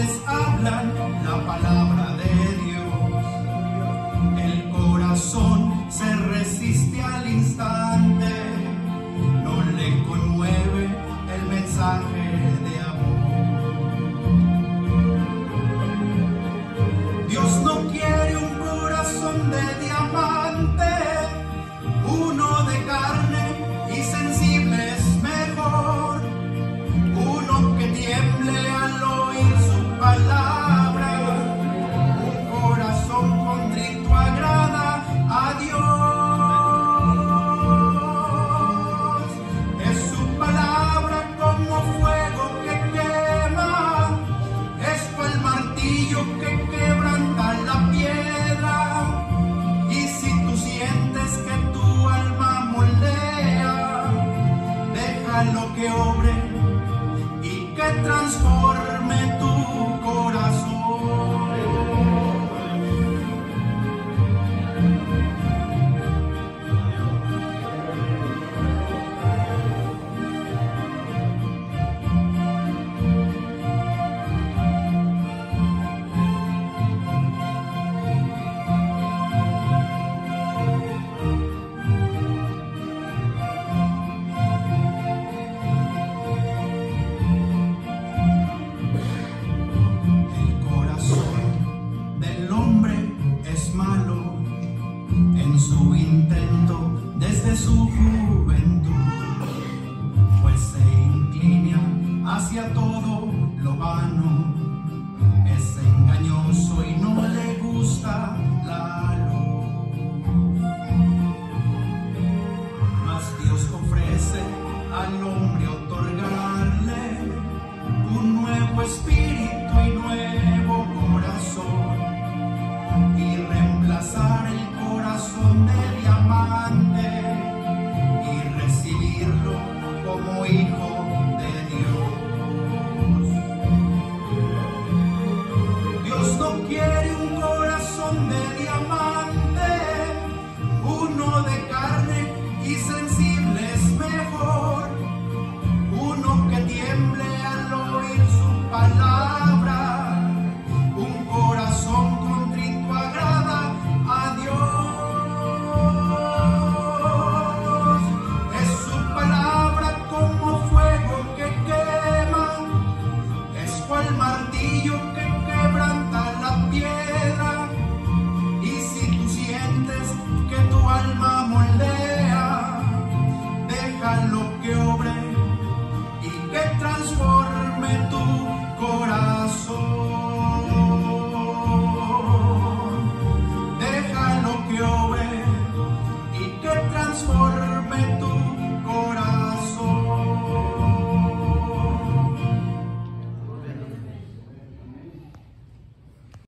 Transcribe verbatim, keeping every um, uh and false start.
quienes hablan la palabra de Dios. El corazón se resiste al instante, no le conmueve el mensaje de amor. Dios no quiere un corazón de diamante, uno de carne y sensible es mejor, uno que tiemble al oír su palabra. Un corazón contrito agrada a Dios. Es su palabra como fuego que quema, es cual martillo que quebranta la piedra. Y si tú sientes que tu alma moldea, déjalo que obre y que transforme tu corazón. En su intento desde su juventud, pues se inclina hacia todo lo vano, es engañoso y no le gusta la luz. Mas Dios ofrece al hombre otorgarle un nuevo espíritu y nuevo corazón, y reemplazar el corazón de diamante y recibirlo como hijo de Dios. Dios no quiere un corazón de diamante, uno de carne y sensible es mejor, uno que tiemble al oír su palabra. Un corazón contrito agrada a Dios. Es su palabra como fuego que quema, es cual martillo que quebranta la piedra. Y si tú sientes que tu alma moldea, déjalo que obre y que transforme tu corazón. Déjalo que obre y que transforme tu